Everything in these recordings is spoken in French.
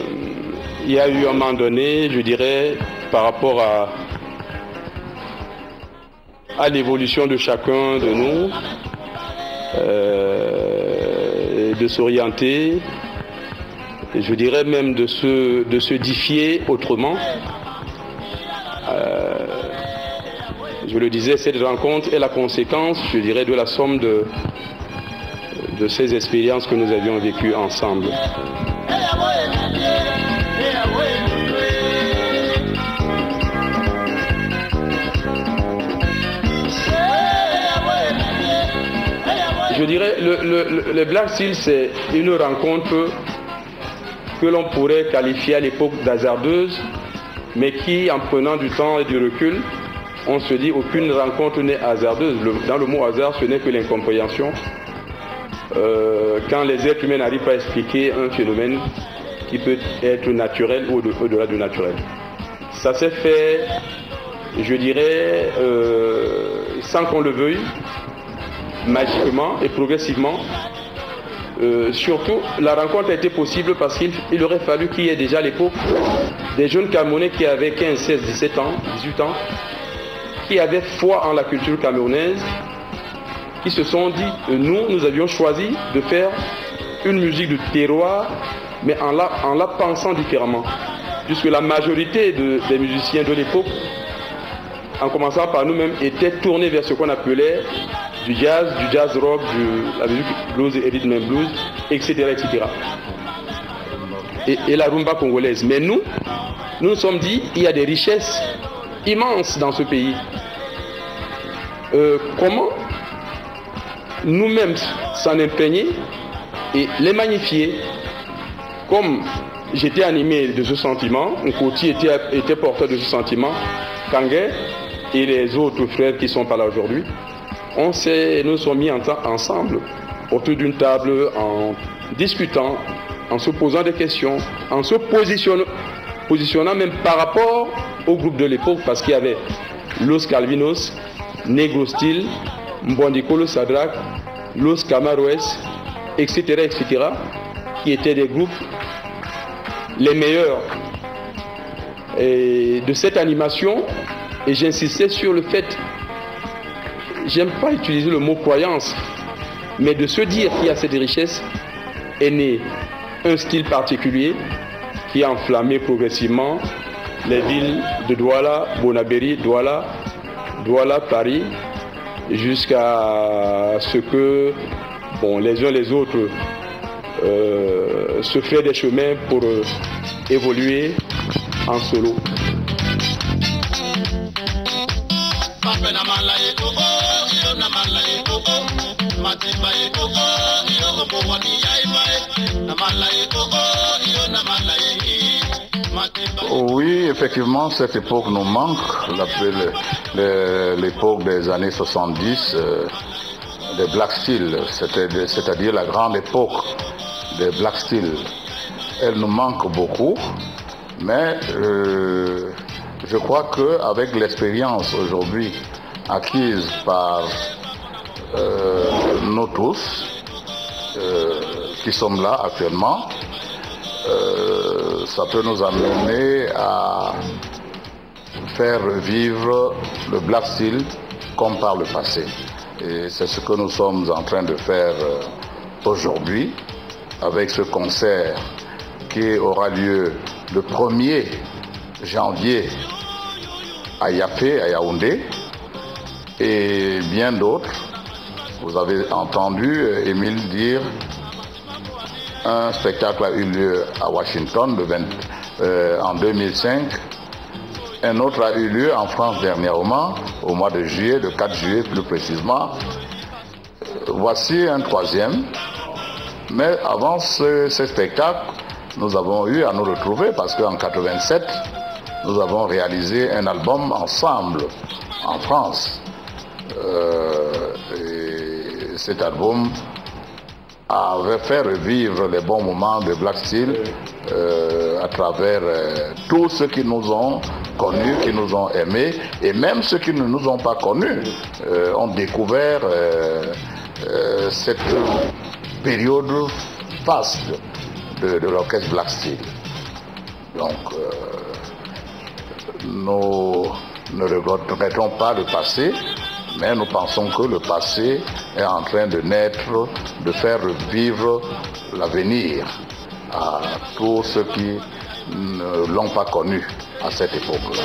Il y a eu un moment donné, je dirais, par rapport à l'évolution de chacun de nous, de s'orienter, je dirais même de se défier autrement. Je le disais, cette rencontre est la conséquence, je dirais, de la somme de ces expériences que nous avions vécues ensemble. Je dirais, le Black Steel, c'est une rencontre que l'on pourrait qualifier à l'époque d'hasardeuse, mais qui, en prenant du temps et du recul, on se dit aucune rencontre n'est hasardeuse. Dans le mot hasard, ce n'est que l'incompréhension. Quand les êtres humains n'arrivent pas à expliquer un phénomène qui peut être naturel ou au-delà du naturel. Ça s'est fait, je dirais, sans qu'on le veuille, magiquement et progressivement. Surtout, la rencontre a été possible parce qu'il aurait fallu qu'il y ait déjà à l'époque des jeunes Camerounais qui avaient 15, 16, 17 ans, 18 ans, qui avaient foi en la culture camerounaise, qui se sont dit, nous avions choisi de faire une musique de terroir, mais en la pensant différemment. Puisque la majorité des musiciens de l'époque, en commençant par nous-mêmes, étaient tournés vers ce qu'on appelait du jazz rock, la musique blues et rhythm and blues, etc. etc. Et la rumba congolaise. Mais nous nous sommes dit, il y a des richesses immenses dans ce pays. Comment nous-mêmes s'en imprégner et les magnifier? Comme j'étais animé de ce sentiment, Nkoti était porteur de ce sentiment, Kangué et les autres frères qui sont pas là aujourd'hui, nous sommes mis ensemble autour d'une table en discutant, en se posant des questions, en se positionnant même par rapport au groupe de l'époque, parce qu'il y avait Los Calvinos, Negro Steel, Mbondikolo Sadrak, Los Camaroes, etc., etc., qui étaient des groupes les meilleurs de cette animation. Et j'insistais sur le fait, j'aime pas utiliser le mot croyance, mais de se dire qu'il y a cette richesse est né un style particulier qui a enflammé progressivement les villes de Douala, Bonabéry, Douala, Paris, jusqu'à ce que les uns les autres se fait des chemins pour évoluer en solo. Oui, effectivement, cette époque nous manque, l'époque des années 70, des Black Steel, c'est-à-dire la grande époque des Black Steel. Elle nous manque beaucoup, mais je crois qu'avec l'expérience aujourd'hui acquise par nous tous qui sommes là actuellement, ça peut nous amener à faire revivre le Black Steel comme par le passé. Et c'est ce que nous sommes en train de faire aujourd'hui avec ce concert qui aura lieu le 1er janvier à Yaoundé, à Yaoundé, et bien d'autres. Vous avez entendu Émile dire un spectacle a eu lieu à Washington en 2005. Un autre a eu lieu en France dernièrement, au mois de juillet, le 4 juillet plus précisément. Voici un troisième. Mais avant ce spectacle, nous avons eu à nous retrouver parce qu'en 87, nous avons réalisé un album ensemble en France. Et cet album avait fait revivre les bons moments de Black Steel à travers tous ceux qui nous ont connus, qui nous ont aimés, et même ceux qui ne nous ont pas connus ont découvert cette période faste de l'orchestre Black Steel. Donc, nous ne regrettons pas le passé, mais nous pensons que le passé est en train de naître, de faire vivre l'avenir à tous ceux qui ne l'ont pas connu à cette époque-là.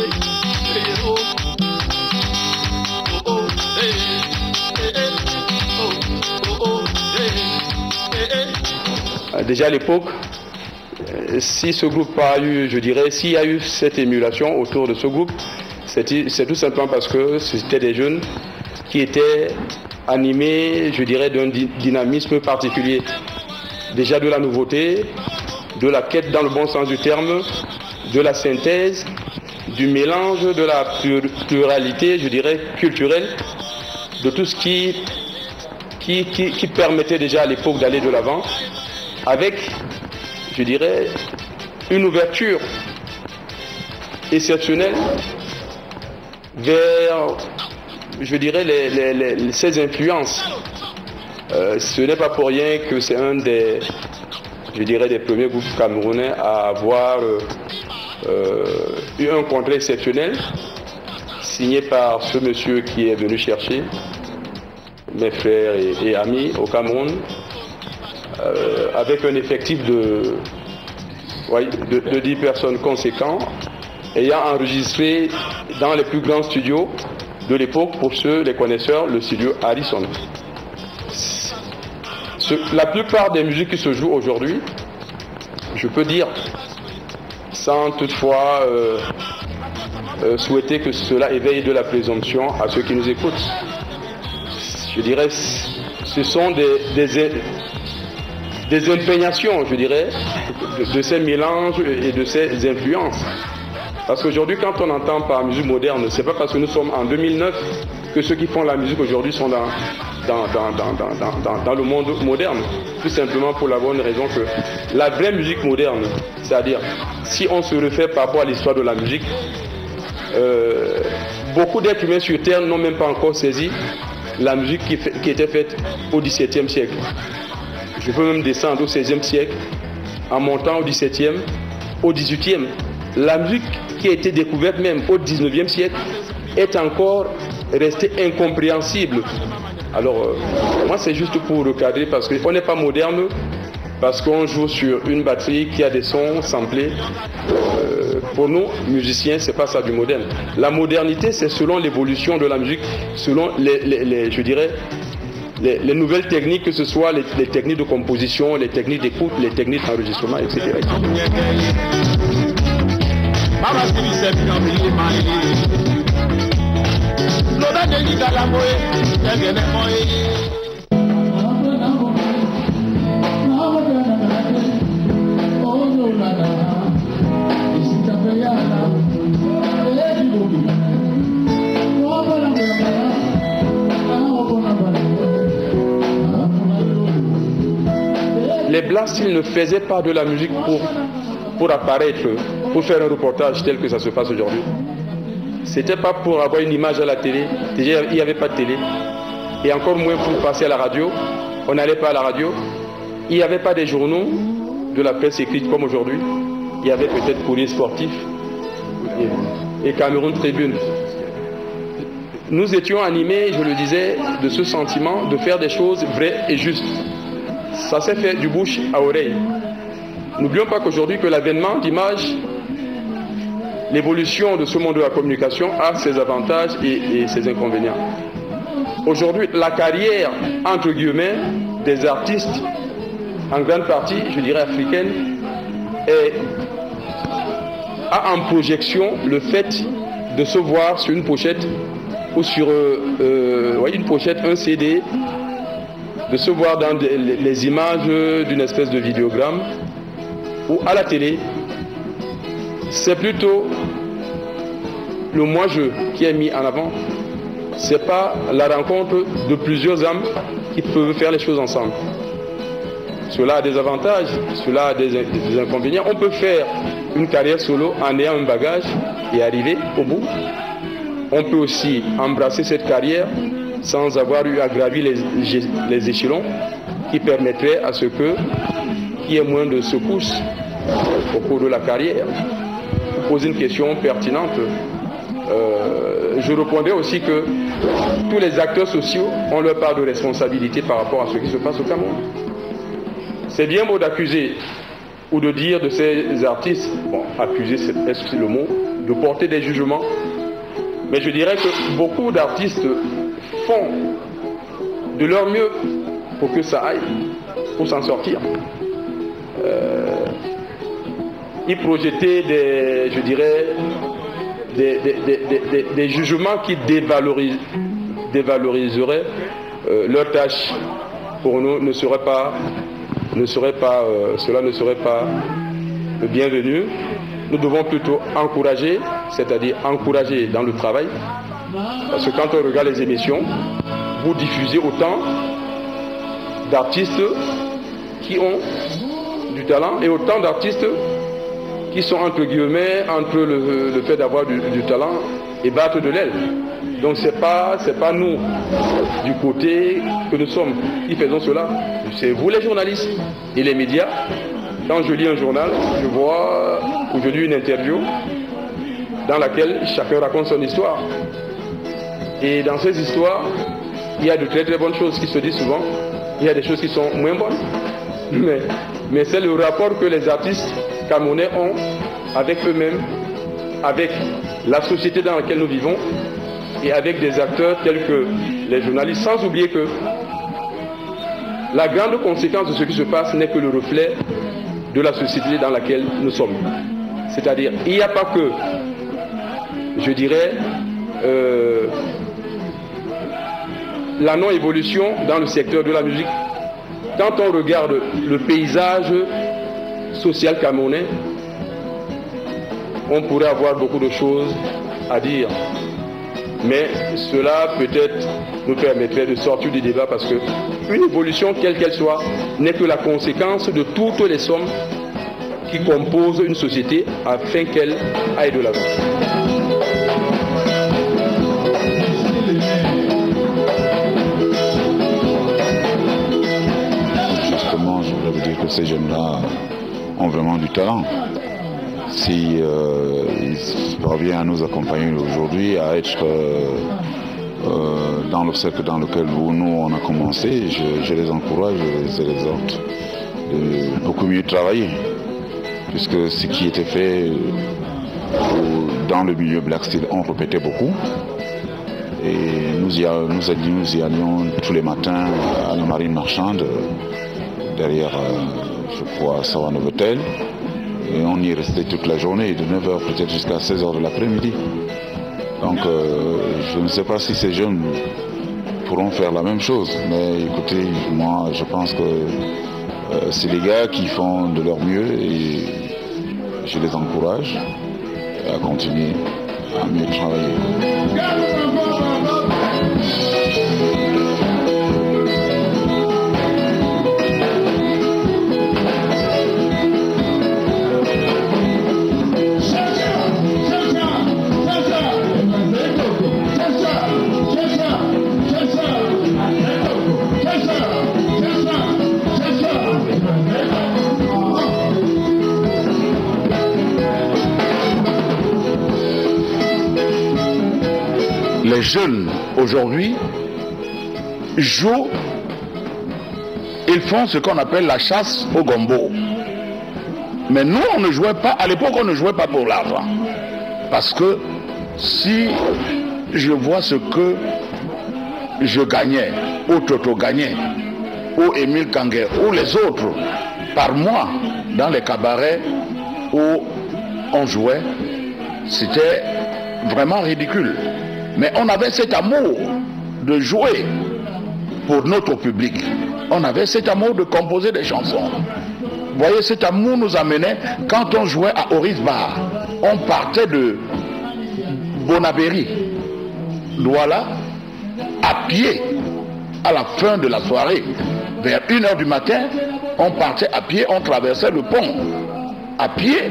Déjà à l'époque, si ce groupe a eu, je dirais, s'il y a eu cette émulation autour de ce groupe, c'est tout simplement parce que c'était des jeunes qui étaient animés, je dirais, d'un dynamisme particulier. Déjà de la nouveauté, de la quête dans le bon sens du terme, de la synthèse, du mélange, de la pluralité, je dirais, culturelle, de tout ce qui permettait déjà à l'époque d'aller de l'avant, avec, je dirais, une ouverture exceptionnelle vers, je dirais, ces influences. Ce n'est pas pour rien que c'est un des, je dirais, des premiers groupes camerounais à avoir eu un contrat exceptionnel signé par ce monsieur qui est venu chercher mes frères et amis au Cameroun, avec un effectif de 10 personnes conséquents, ayant enregistré dans les plus grands studios de l'époque, pour ceux, les connaisseurs, le studio Harrison. La plupart des musiques qui se jouent aujourd'hui, je peux dire, sans toutefois souhaiter que cela éveille de la présomption à ceux qui nous écoutent, je dirais, ce sont des impégnations, je dirais, de ces mélanges et de ces influences. Parce qu'aujourd'hui, quand on entend par musique moderne, c'est pas parce que nous sommes en 2009 que ceux qui font la musique aujourd'hui sont dans le monde moderne. Tout simplement pour la bonne raison que la vraie musique moderne, c'est-à-dire, si on se réfère par rapport à l'histoire de la musique, beaucoup d'êtres humains sur Terre n'ont même pas encore saisi la musique qui était faite au XVIIe siècle. Je peux même descendre au XVIe siècle, en montant au XVIIe, au XVIIIe. La musique qui a été découverte même au XIXe siècle est encore restée incompréhensible. Alors, moi c'est juste pour recadrer, parce qu'on n'est pas moderne, parce qu'on joue sur une batterie qui a des sons samplés. Pour nous, musiciens, c'est pas ça du moderne. La modernité, c'est selon l'évolution de la musique, selon je dirais, les nouvelles techniques, que ce soit les techniques de composition, les techniques d'écoute, les techniques d'enregistrement, etc. Les Blast, ils ne faisaient pas de la musique pour apparaître, pour faire un reportage tel que ça se passe aujourd'hui. C'était pas pour avoir une image à la télé. Déjà, il n'y avait pas de télé. Et encore moins pour passer à la radio. On n'allait pas à la radio. Il n'y avait pas des journaux de la presse écrite comme aujourd'hui. Il y avait peut-être Courrier Sportif et Cameroun Tribune. Nous étions animés, je le disais, de ce sentiment de faire des choses vraies et justes. Ça s'est fait du bouche à oreille. N'oublions pas qu'aujourd'hui, que l'avènement d'images, l'évolution de ce monde de la communication a ses avantages et ses inconvénients. Aujourd'hui, la carrière, entre guillemets, des artistes, en grande partie, je dirais africaine, a en projection le fait de se voir sur une pochette ou sur une pochette, un CD, de se voir dans les images d'une espèce de vidéogramme ou à la télé. C'est plutôt le moi-je qui est mis en avant. C'est pas la rencontre de plusieurs âmes qui peuvent faire les choses ensemble. Cela a des avantages, cela a des inconvénients. On peut faire une carrière solo en ayant un bagage et arriver au bout. On peut aussi embrasser cette carrière sans avoir eu à gravir les échelons, qui permettraient à ce qu'il y ait moins de secousses au cours de la carrière. Vous posez une question pertinente. Je répondais aussi que tous les acteurs sociaux ont leur part de responsabilité par rapport à ce qui se passe au Cameroun. C'est bien beau d'accuser ou de dire de ces artistes, bon, accuser c'est le mot, de porter des jugements, mais je dirais que beaucoup d'artistes font de leur mieux pour que ça aille, pour s'en sortir. Ils projetaient des jugements qui dévaloriseraient leur tâche. Pour nous, cela ne serait pas le bienvenu. Nous devons plutôt encourager, c'est-à-dire encourager dans le travail, parce que quand on regarde les émissions, vous diffusez autant d'artistes qui ont du talent et autant d'artistes qui sont entre guillemets entre le fait d'avoir du talent et battre de l'aile. Donc c'est pas nous du côté que nous sommes qui faisons cela, c'est vous les journalistes et les médias. Quand je lis un journal, je vois ou je lis une interview dans laquelle chacun raconte son histoire. Et dans ces histoires, il y a de très très bonnes choses qui se disent souvent, il y a des choses qui sont moins bonnes. Mais c'est le rapport que les artistes camerounais ont avec eux-mêmes, avec la société dans laquelle nous vivons et avec des acteurs tels que les journalistes, sans oublier que la grande conséquence de ce qui se passe n'est que le reflet de la société dans laquelle nous sommes. C'est-à-dire, il n'y a pas que, je dirais, la non-évolution dans le secteur de la musique. Quand on regarde le paysage social camerounais, on pourrait avoir beaucoup de choses à dire. Mais cela peut-être nous permettrait de sortir du débat parce qu'une évolution, quelle qu'elle soit, n'est que la conséquence de toutes les sommes qui composent une société afin qu'elle aille de l'avant. Justement, je voudrais vous dire que ces jeunes-là ont vraiment du talent. Si ils parviennent à nous accompagner aujourd'hui, à être dans le cercle dans lequel nous on a commencé, je les encourage, je les exhorte de beaucoup mieux travailler, puisque ce qui était fait dans le milieu Black Steel, on répétait beaucoup. Et nous y allions tous les matins à la marine marchande, derrière, je crois, Sawa Novotel. Et on y restait toute la journée, de 9h peut-être jusqu'à 16h de l'après-midi. Donc je ne sais pas si ces jeunes pourront faire la même chose. Mais écoutez, moi je pense que c'est des gars qui font de leur mieux et je les encourage à continuer à mieux travailler. Les jeunes aujourd'hui jouent, ils font ce qu'on appelle la chasse au gombo. Mais nous, on ne jouait pas, à l'époque, on ne jouait pas pour l'argent. Parce que si je vois ce que je gagnais, ou Toto gagnait, ou Émile Kangué, ou les autres, par mois, dans les cabarets où on jouait, c'était vraiment ridicule. Mais on avait cet amour de jouer pour notre public. On avait cet amour de composer des chansons. Vous voyez, cet amour nous amenait, quand on jouait à Horis Bar, on partait de Bonaberry, Douala, à pied, à la fin de la soirée. Vers 1h du matin, on partait à pied, on traversait le pont, à pied,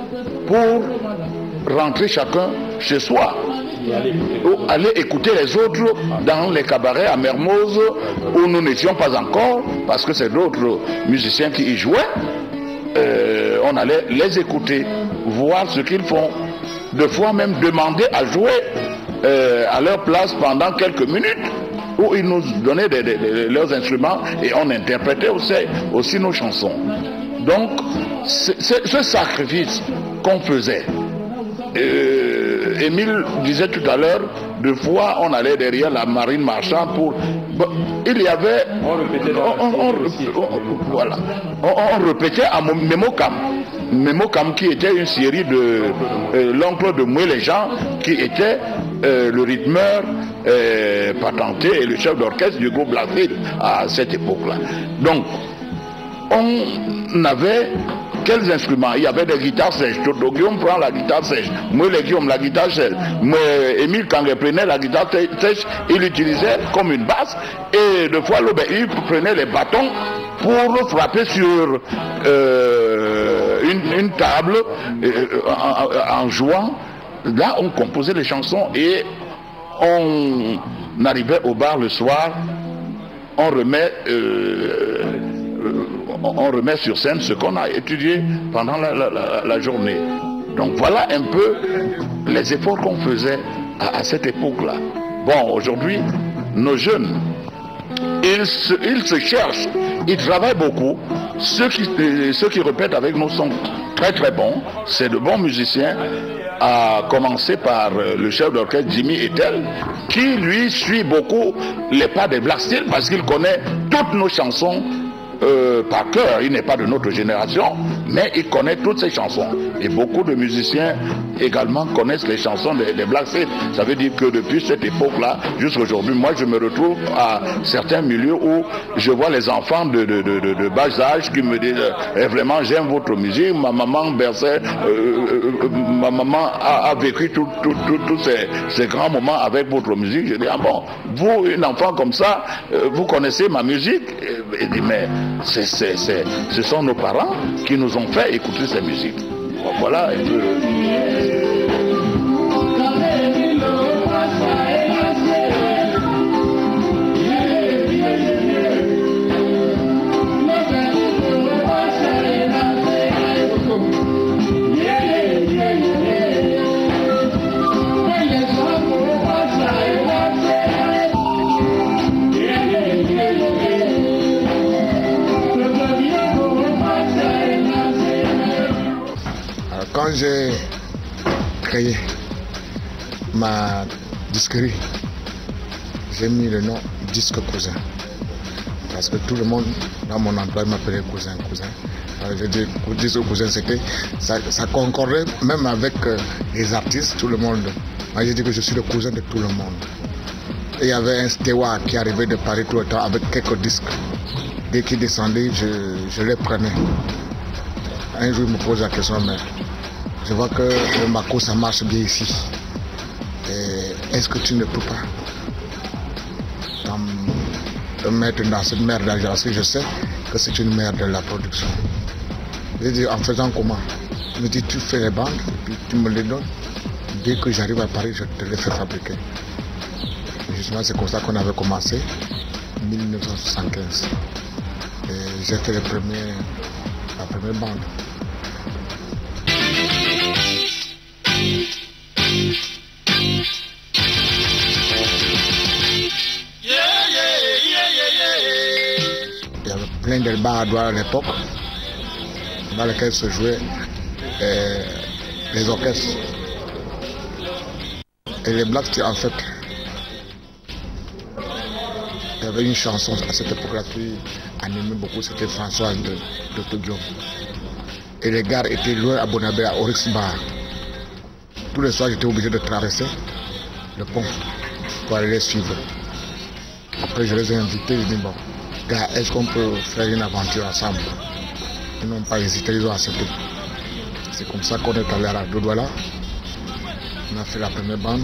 pour rentrer chacun chez soi. Ou aller écouter les autres dans les cabarets à Mermoz où nous n'étions pas encore, parce que c'est d'autres musiciens qui y jouaient. on allait les écouter, voir ce qu'ils font. De fois même demander à jouer à leur place pendant quelques minutes, où ils nous donnaient leurs instruments et on interprétait aussi nos chansons. Donc, ce sacrifice qu'on faisait, Émile disait tout à l'heure, deux fois on allait derrière la marine marchande pour... Bon, il y avait... On répétait à Mémocam. Mémocam qui était une série de... l'oncle de Moué-les-Gens qui était le rythmeur patenté et le chef d'orchestre du groupe Blackfield à cette époque-là. Donc, on avait... Quels instruments? Il y avait des guitares sèches. Toto Guillaume prend la guitare sèche. Moi, les Guillaume, la guitare sèche. Moi, Émile, quand il prenait la guitare sèche, il l'utilisait comme une basse. Et de fois, il prenait les bâtons pour frapper sur une table en jouant. Là, on composait les chansons et on arrivait au bar le soir. On remet sur scène ce qu'on a étudié pendant la journée. Donc voilà un peu les efforts qu'on faisait à cette époque-là. Bon, aujourd'hui, nos jeunes, ils se cherchent, ils travaillent beaucoup. Ceux qui répètent avec nous sont très très bons, c'est de bons musiciens, à commencer par le chef d'orchestre Jimmy Etel, qui lui suit beaucoup les pas des Black Steel parce qu'il connaît toutes nos chansons par cœur. Il n'est pas de notre génération, mais il connaît toutes ces chansons. Et beaucoup de musiciens également connaissent les chansons des Black Steel. Ça veut dire que depuis cette époque-là, jusqu'à aujourd'hui, moi je me retrouve à certains milieux où je vois les enfants de bas âge qui me disent vraiment j'aime votre musique, ma maman berçait, ma maman a vécu tous ces grands moments avec votre musique. Je dis ah bon, vous, une enfant comme ça, vous connaissez ma musique? Il dit mais ce sont nos parents qui nous ont fait écouter ces musiques. Voilà un peu. Quand j'ai créé ma disquerie, j'ai mis le nom Disque Cousin. Parce que tout le monde dans mon emploi m'appelait cousin. Alors je dis Disque Cousin, c'était ça concordait même avec les artistes, tout le monde. Moi j'ai dit que je suis le cousin de tout le monde. Et il y avait un steward qui arrivait de Paris tout le temps avec quelques disques. Dès qu'il descendait, je les prenais. Un jour il me pose la question, mais je vois que le Mako ça marche bien ici. Est-ce que tu ne peux pas te mettre dans cette merde d'agence? Je sais que c'est une merde de la production. Je dis en faisant comment? Il me dit tu fais les bandes et puis tu me les donnes. Dès que j'arrive à Paris, je te les fais fabriquer. Et justement c'est comme ça qu'on avait commencé en 1975. Et j'ai fait la première bande. Il y avait plein de bars à Douala à l'époque dans lesquels se jouaient les orchestres. Et les Black Steel, en fait, il y avait une chanson à cette époque-là qui animait beaucoup, c'était Françoise de Toguion. Et les gares étaient loin à Bonabé, à Oryx Bar. Tous les soirs, j'étais obligé de traverser le pont pour aller les suivre. Après, je les ai invités, je dis bon, gars, est-ce qu'on peut faire une aventure ensemble? Ils n'ont pas hésité, ils ont accepté. C'est comme ça qu'on est allé à la Douala. On a fait la première bande.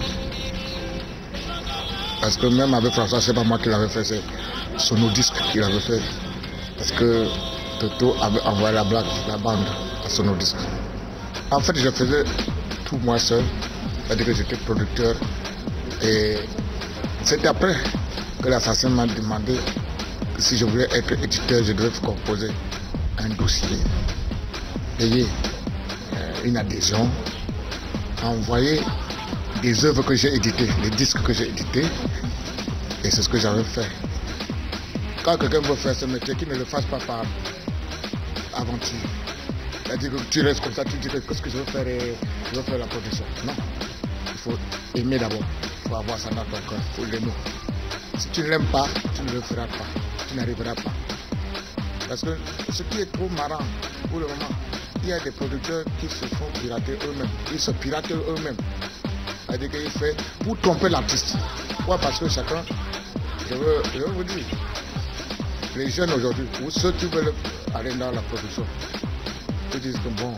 Parce que même avec François, c'est pas moi qui l'avais fait, c'est Sonodisque qui l'avait fait. Parce que Toto avait envoyé la bande à Sonodisque. En fait, je faisais tout moi seul. C'est-à-dire que j'étais producteur. Et c'était après que l'assassin m'a demandé que si je voulais être éditeur, je devais composer un dossier. payer une adhésion, envoyer des œuvres que j'ai éditées, les disques que j'ai édités, et c'est ce que j'avais fait. Quand quelqu'un veut faire ce métier, qu'il ne le fasse pas par aventure. C'est-à-dire que tu restes comme ça, tu dis que ce que je veux faire, je veux faire la production. Non, il faut aimer d'abord, il faut avoir ça dans ton cœur, il faut l'aimer. Si tu ne l'aimes pas, tu ne le feras pas, tu n'arriveras pas. Parce que ce qui est trop marrant pour le moment, il y a des producteurs qui se font pirater eux-mêmes, ils se piratent eux-mêmes. C'est-à-dire qu'ils font pour tromper l'artiste. Pourquoi? Parce que chacun, je veux vous dire, les jeunes aujourd'hui, ou ceux qui veulent aller dans la production, ils disent que bon,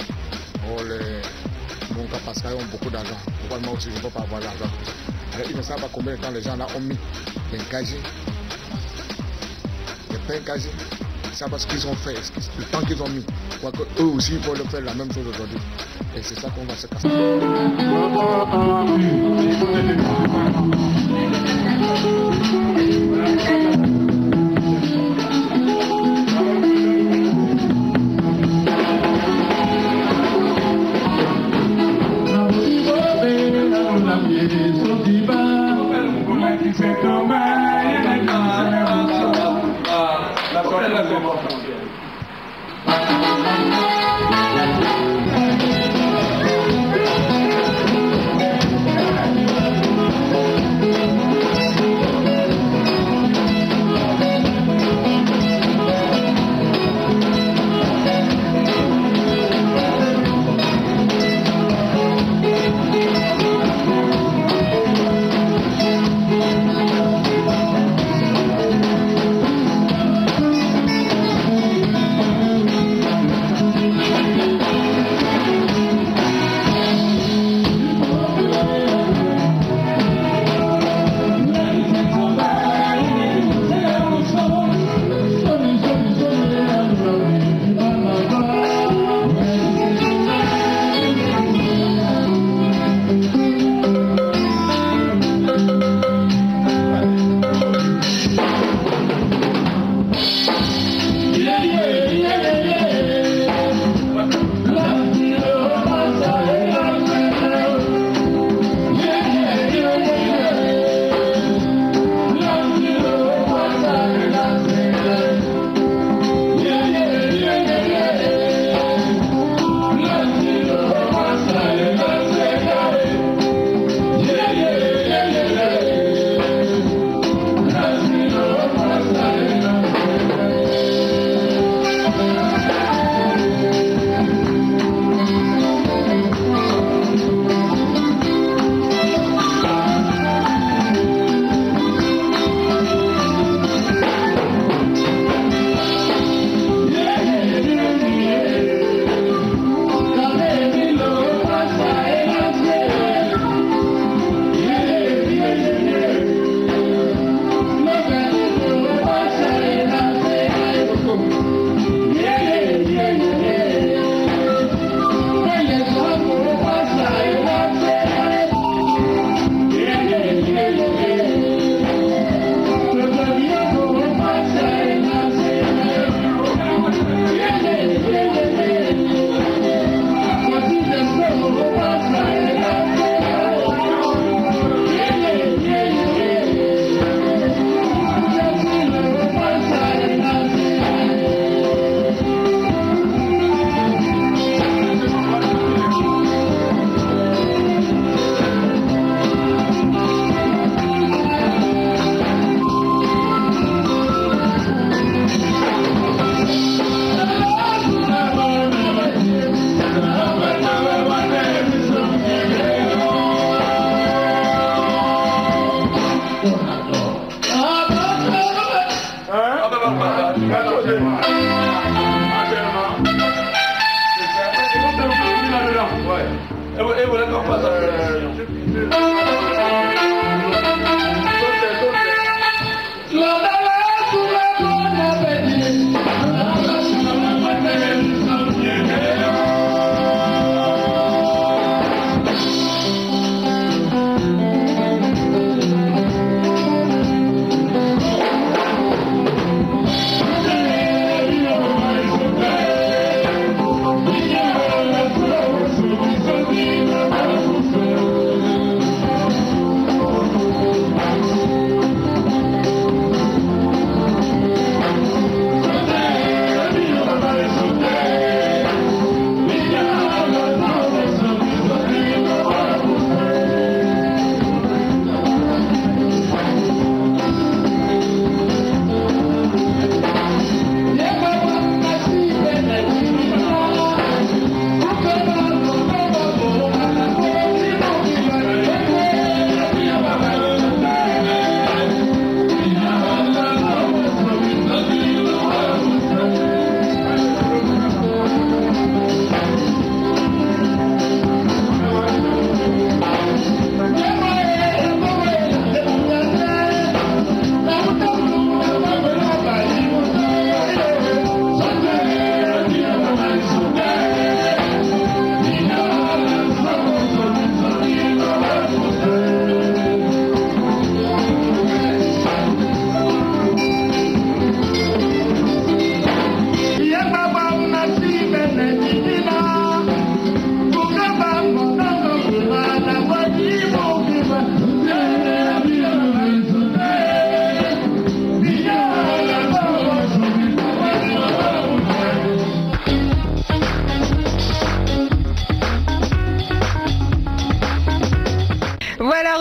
mon cas Pascal ont beaucoup d'argent. Pourquoi moi aussi je ne peux pas avoir l'argent? Alors ils ne savent pas combien de temps les gens là ont mis des casiers. Des pains casiers. Ils ne savent pas ce qu'ils ont fait, le temps qu'ils ont mis. Quoique eux aussi ils veulent faire la même chose aujourd'hui. Et c'est ça qu'on va se casser.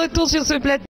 retour sur ce plateau.